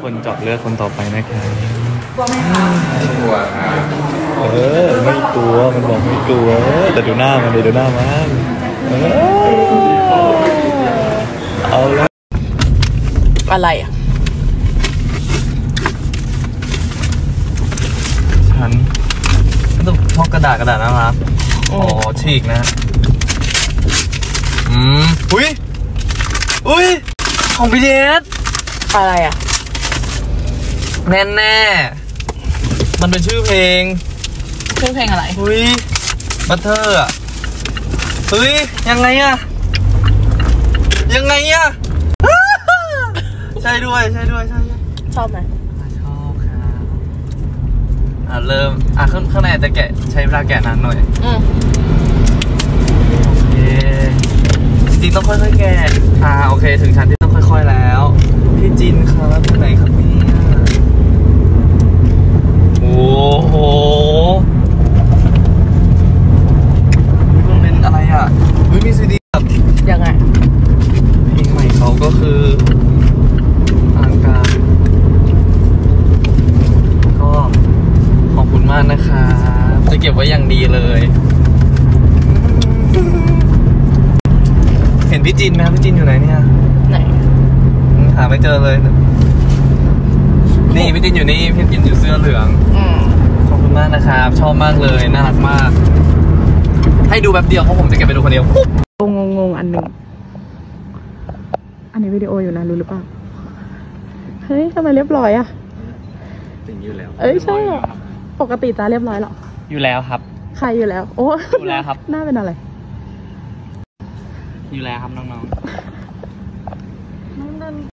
คนเจาะเลือดคนต่อไปนะครับกลัวไหมคะไม่กลัวครับไม่กลัวมันบอกไม่กลัวแต่ดูหน้ามันดูหน้ามันเอาแล้วอะไรอ่ะฉันต้องพกกระดาษนะครับอ๋อฉีกนะอุ้ยของพี่เดชอะไรอ่ะแน่มันเป็นชื่อเพลงอะไรอุ้ยบัตเทอร์อ่ะเฮ้ยยังไงอ่ะใช่ด้วยชอบไหมชอบครับเริ่มข้างในจะแกะใช้เวลาแกะนานหน่อยโอเคจริงต้องค่อยๆแกะโอเคถึงชั้นที่ต้องค่อยๆแล้วพี่จินครับที่ไหนครับเนี่ยโอ้โหมันเป็นอะไรอ่ะมีซีดีแบบยังไงเพลงใหม่เขาก็คืออลังการก็ขอบคุณมากนะครับจะเก็บไว้อย่างดีเลยเห็นพี่จินไหมครับพี่จินอยู่ไหนเนี่ยไหนหาไม่เจอเลยนี่พี่จินอยู่นี่พี่จินอยู่เสื้อเหลืองขอบคุณมากนะครับชอบมากเลยน่ารักมากให้ดูแบบเดียวเพราะผมจะเก็บไปดูคนเดียวงงอันหนึ่งอันนี้วิดีโออยู่นะรู้หรือเปล่าเฮ้ยทำไมเรียบร้อยอ่ะเป็นอยู่แล้วใช่อ่ะปกติจะเรียบร้อยหรออยู่แล้วครับใครอยู่แล้วโอ้อยู่แล้วครับหน้าเป็นอะไรอยู่แล้วครับน้องๆ